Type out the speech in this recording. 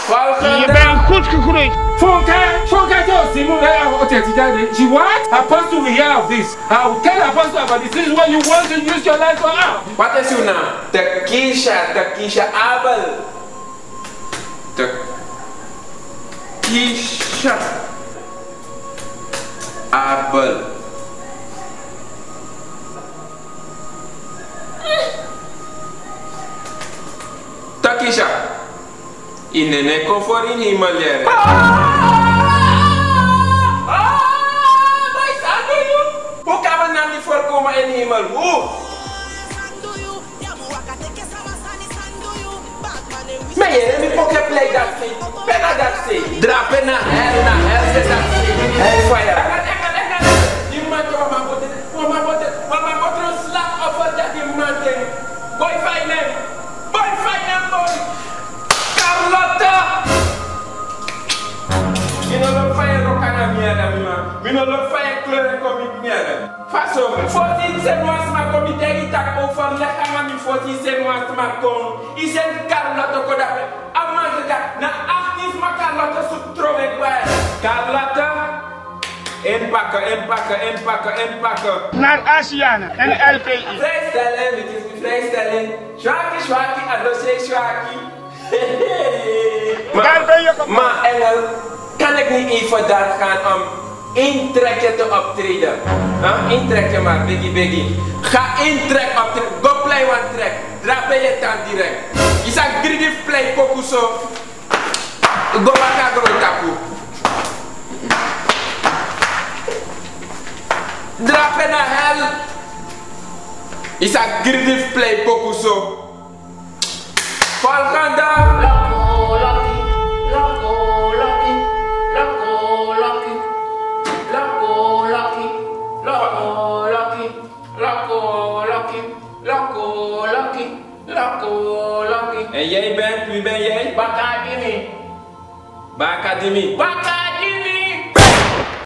Je bent goed gegroeid. Funke just Simon, she what? Apostle will hear of this. I will tell Apostle about this. This is what you want to use your life for. What is your name? Takisha Abel. Takisha Abel. Takisha, inene comfort in Himalaya. Hoe kan we nou niet voorkomen in de hemel? Hoe? Maar je neemt ook een plek dat zit. Penna dat zit. Drapen naar hel zit dat zit. Hellfire. Die man kan maar botten een slachtoffer dat die man denkt. Boy fijn. Carlotta! Mino lo fai roccana mierda, mino lo fai kleur comme mierda. Façon, 14 semaines ma comité qui t'a conforme la kama mi 14 semaines ma kon. Isen Carlotta ko da amante da na actif ma Carlotta su trove kwa. Carlotta inpakken. Naar Asiana en LPI. Vrijstelling. Zwaki, adossé zwaki. Daar ben je kapot. Maar Engel, kan ik niet even daar gaan om intrekken te optreden? Intrekken maar, biggie. Ga intrek optreden. Go play one track. Drap je dan direct. Je zag 3D play kokuso. Go baka grotaku. Drap je naar hel. Je zag 3D play kokuso. Volgende. En jij bent, wie ben jij? Bakadimi. Bakadimi.